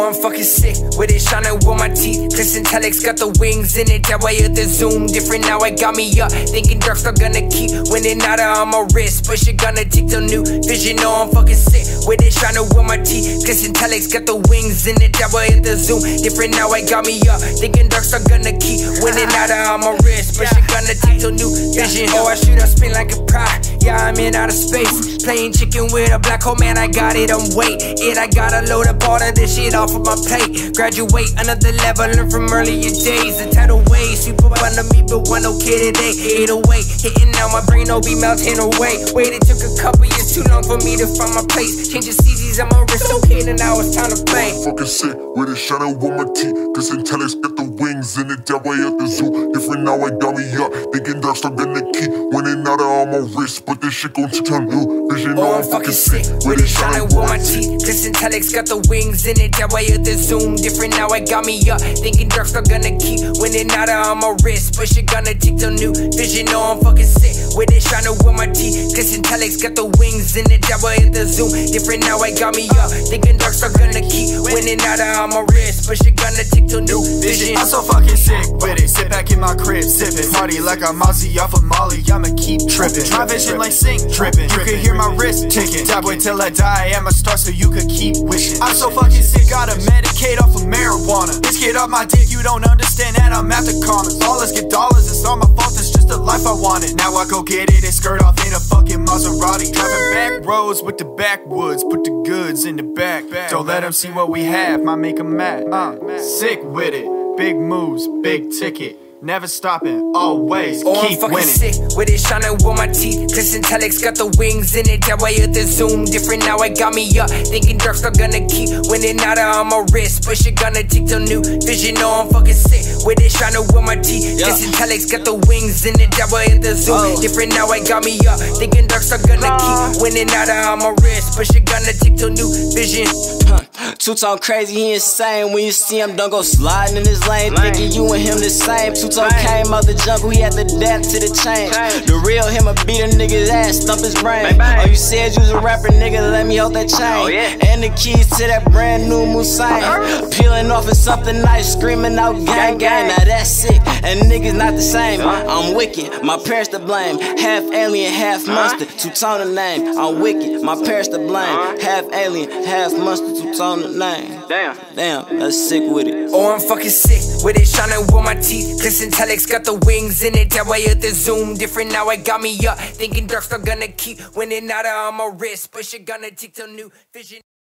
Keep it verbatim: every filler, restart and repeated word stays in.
Oh, I'm fucking sick with it, shining with my teeth. Listen, Telex got the wings in it, that way of the zoom different. Now it got me up, thinking Darkstar gonna keep winning out of on my wrist. But shit gonna take till new vision. Oh, I'm fucking sick with it, shining with my teeth. Listen, Telex got the wings in it, that way of the zoom different. Now it got me up, thinking Darkstar gonna keep winning out of on my wrist. But shit gonna take till new vision. Oh, I shoot, I spin like a pride. Yeah, I'm in outer space, playing chicken with a black hole, man, I got it, I'm wait it, I gotta load up all of this shit off of my plate. Graduate another level, learn from earlier days. The tidal waves sweep up under me, but one okay today. eight oh eight, hitting now, my brain don't be melting away. Wait, it took a couple years too long for me to find my place. Changing seasons on my wrist, okay, and now it's time to play. Fucking sick with it, shining with my teeth. Cause Telex got the wings in it, that way at the zoo different. Now it got me up, thinking Darkstar gonna keep winning out of all my wrist. But this shit gon' take a new vision. Oh, I'm fucking sick with it, shining with my teeth. Listen, Telex got the wings in it, that way of the zoom different. Now it got me up, thinking Darkstar gonna keep winning out of all my wrist. But shit gonna take till new vision. Oh, I'm fucking sick with it, shining with my teeth. Listen, Telex got the wings in it, that way of the zoom different. Now it got me up, thinking Darkstar gonna keep winning out of all my wrist. But shit gonna take till new vision. I'm so fucking sick with it, sit back in my crib, sipping. Party like I'm Ozzy off of Molly, I'ma keep tripping. My vision like sync, dripping. You can hear my wrist ticking. Tap wait till I die, I'm a star so you could keep wishing. I'm so fucking sick, gotta medicate off of marijuana. Bitch, get off my dick, you don't understand that I'm after commas. All let's get dollars, it's all my fault, it's just the life I wanted. Now I go get it and skirt off in a fucking Maserati. Driving back roads with the backwoods, put the goods in the back. Don't let them see what we have, might make them mad. Uh, sick with it, big moves, big ticket. Never stopping, always oh, keep I'm fucking winning. sick with it, shining with my teeth. Listen, Telex got the wings in it, that way of the zoom different. Now it got me up, thinking Darkstar gonna keep winning out of on my wrist. But shit gonna take till new vision. Oh, I'm fucking sick with it, shining with my teeth. Yeah. Listen, Telex got the wings in it, that way of the zoom oh. different. Now it got me up, thinking Darkstar gonna uh. keep winning out of on my wrist. But shit gonna take till new vision. Huh. Two-tone crazy, he insane. When you see him, don't go sliding in his lane, lane. Thinking you and him the same. Two-tone came out the jungle, he had the death to the chain. The real him, a beat a nigga's ass, stump his brain. Bang, bang. Oh, you said you was a rapper, nigga, let me hold that chain. Oh, yeah. And the keys to that brand new Musain. Uh. Peeling off of something nice, screaming out gang gang. Now that's sick, and niggas not the same. uh. I'm wicked, my parents to blame. Half alien, half monster, uh. two-tone the name. I'm wicked, my parents to blame. uh. Half alien, half monster, two-tone the name. Damn, damn, that's sick with it. Oh, I'm fucking sick with it, shining with my teeth. Listen, Telex got the wings in it, that way of the zoom different. Now it got me up, thinking Darkstar gonna keep winning out of on my wrist. But shit gonna take till new vision.